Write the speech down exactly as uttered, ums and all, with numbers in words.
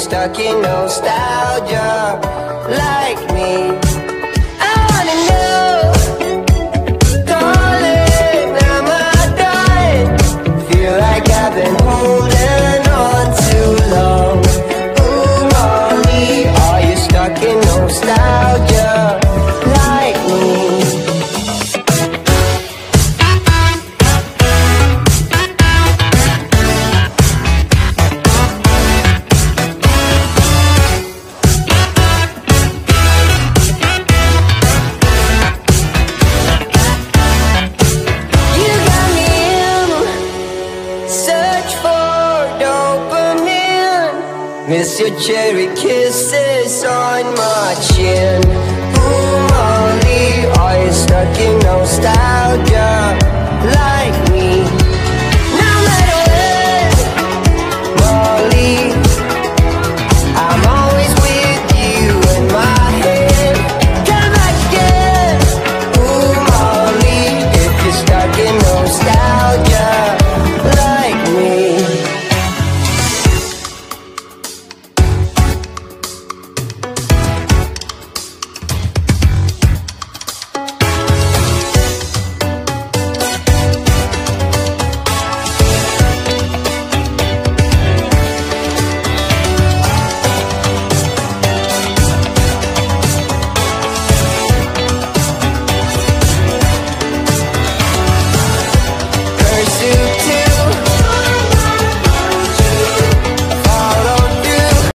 stuck in nostalgia like me? I wanna know, darling, am I done? Feel like I've been holding on too long. Ooh, Molly, are you stuck in nostalgia like me? Miss your cherry kisses on my chin. Ooh, Molly, are you stuck in nostalgia like